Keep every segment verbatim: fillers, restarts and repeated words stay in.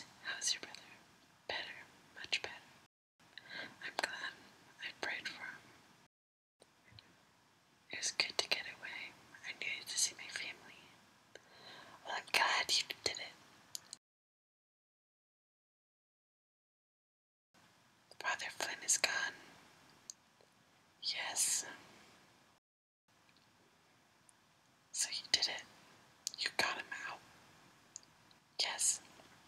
How's your brother? Better, much better. I'm glad I prayed for him. It was good to get away. I needed to see my family. Well, I'm glad you did it. Father Flynn is gone. Yes. So you did it. You got him out. Yes.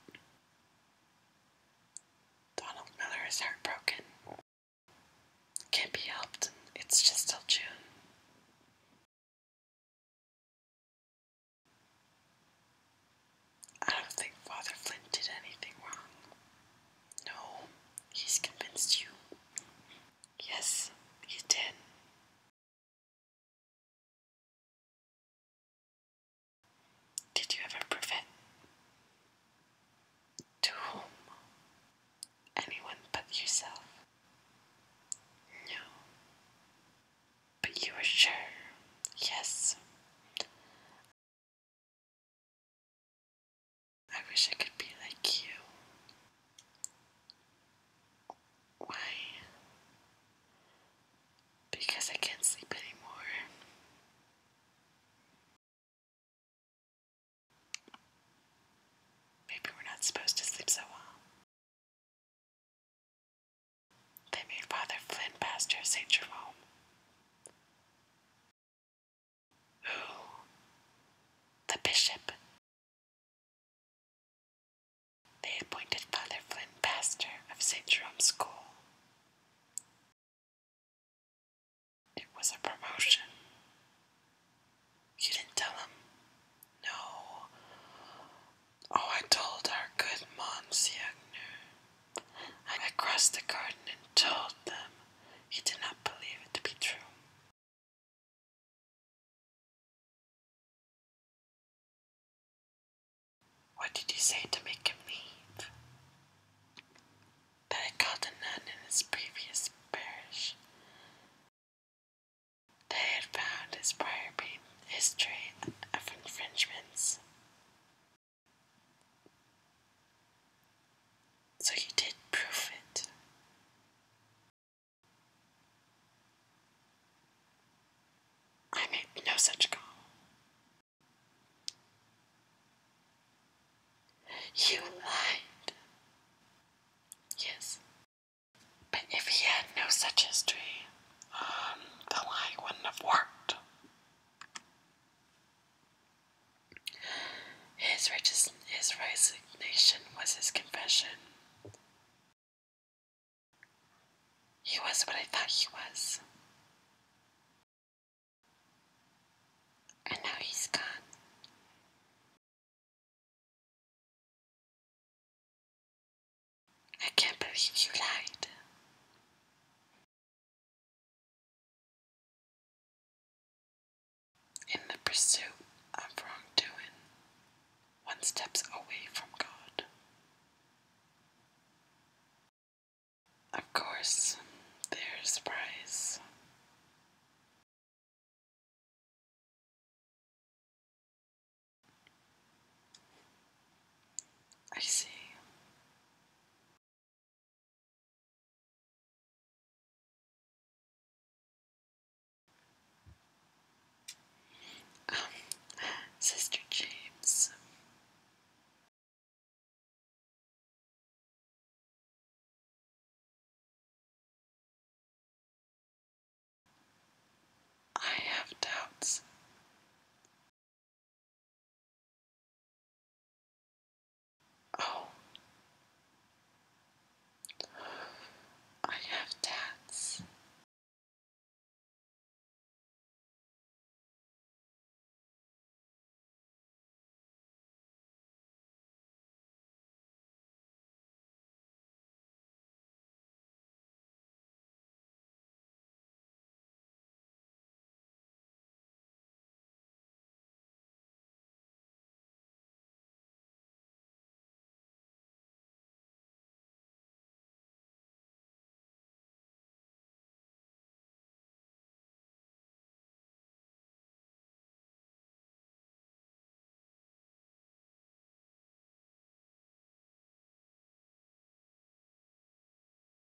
Donald Miller is heartbroken. Can't be helped. It's just till June. I don't think Father Flynn did anything wrong. No, he's convinced you. Yes, he did. Did you ever prove it? To whom? Anyone but yourself. No. But you were sure. Yes. I wish I could be like you. Why? Because I can't sleep anymore. Maybe we're not supposed to sleep so well. They made Father Flynn pastor of Saint Jerome. Who? The bishop. They appointed Father Flynn pastor of Saint Jerome's school. It was a promotion. You didn't tell him? No. Oh, I told our good Monsignor. I crossed the garden and told them. He did not believe it to be true. What did you say to make him leave? That I called a nun in his previous parish. They had found his prior history of infringements. So you did prove it. I made no such call. You lied. Yes. But if he had no such history, um, the lie wouldn't have worked. His, regis- his resignation was his confession. He was what I thought he was. And now he's gone. I can't believe you lied. In the pursuit of wrongdoing, one steps away from God. Of course, there's pride.